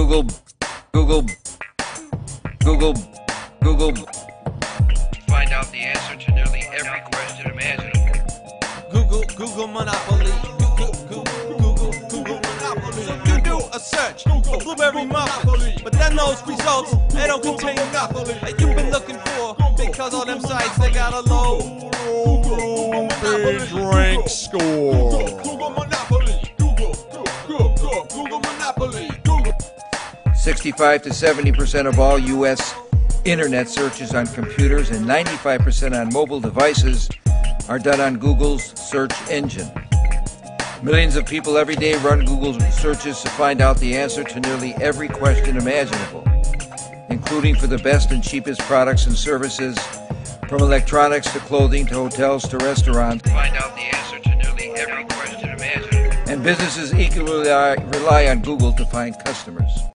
Google, Google, Google, Google. Find out the answer to nearly every question imaginable. Google Monopoly. Google Monopoly. So you do a search for blueberry muffin, but then those results, they don't contain nothing that you've been looking for, because all them sites, they got a low big rank score. Google Monopoly. Google Monopoly. 65 to 70% of all U.S. internet searches on computers and 95% on mobile devices are done on Google's search engine. Millions of people every day run Google searches to find out the answer to nearly every question imaginable, including for the best and cheapest products and services, from electronics to clothing to hotels to restaurants. Find out the answer to nearly every question imaginable. And businesses equally rely on Google to find customers.